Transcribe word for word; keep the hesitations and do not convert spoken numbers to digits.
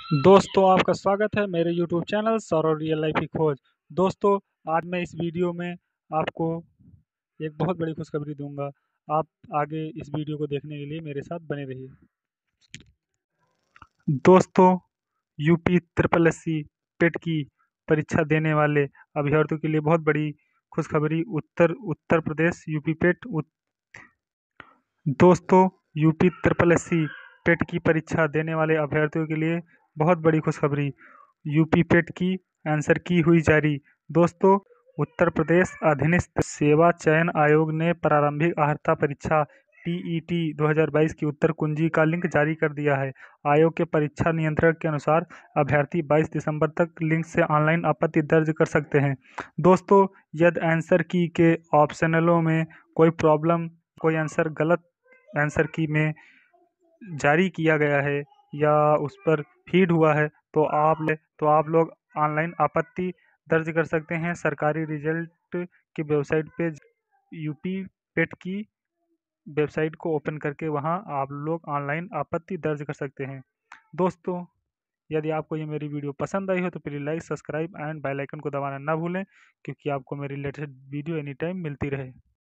दोस्तों आपका स्वागत है मेरे YouTube channel Saurav real life की खोज। दोस्तों आज मैं इस वीडियो में आपको एक बहुत बड़ी खुशखबरी दूंगा। आप आगे इस वीडियो को देखने के लिए मेरे साथ बने रहिए। दोस्तों UP triple S C PET की परीक्षा देने वाले अभ्यर्थियों के लिए बहुत बड़ी खुशखबरी। उत्तर उत्तर प्रदेश यूपी पेट उत, दोस्तों UP triple S C PET की परीक्षा देने वाले अभ्यर्थियों के लिए बहुत बड़ी खुशखबरी। यूपी पेट की आंसर की हुई जारी। दोस्तों उत्तर प्रदेश अधीनस्थ सेवा चयन आयोग ने प्रारंभिक अर्हता परीक्षा टीईटी दो हज़ार बाईस की उत्तर कुंजी का लिंक जारी कर दिया है। आयोग के परीक्षा नियंत्रक के अनुसार अभ्यर्थी बाईस दिसंबर तक लिंक से ऑनलाइन आपत्ति दर्ज कर सकते हैं। दोस्तों यदि आंसर की के ऑप्शनलों में कोई प्रॉब्लम, कोई आंसर गलत आंसर की में जारी किया गया है या उस पर फीड हुआ है तो आप ले तो आप लोग ऑनलाइन आपत्ति दर्ज कर सकते हैं। सरकारी रिजल्ट की वेबसाइट पे यूपी पेट की वेबसाइट को ओपन करके वहां आप लोग ऑनलाइन आपत्ति दर्ज कर सकते हैं। दोस्तों यदि आपको ये मेरी वीडियो पसंद आई हो तो please like, subscribe and bell icon को दबाना ना भूलें, क्योंकि आपको मेरी लेटेस्ट वीडियो एनी टाइम मिलती रहे।